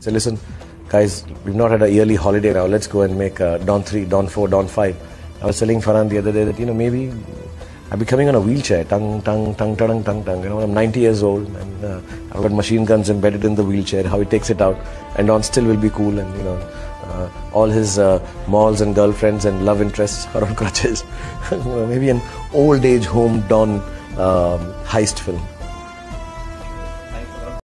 Say, listen, guys, we've not had a yearly holiday now. Let's go and make Dawn 3, Dawn 4, Dawn 5. I was telling Farhan the other day that, maybe I'll be coming on a wheelchair. Tung, tung, tung, tung, tung, tung. I'm 90 years old and I've got machine guns embedded in the wheelchair, how he takes it out. And Dawn still will be cool and, all his malls and girlfriends and love interests are on crutches. Maybe an old age home Dawn heist film.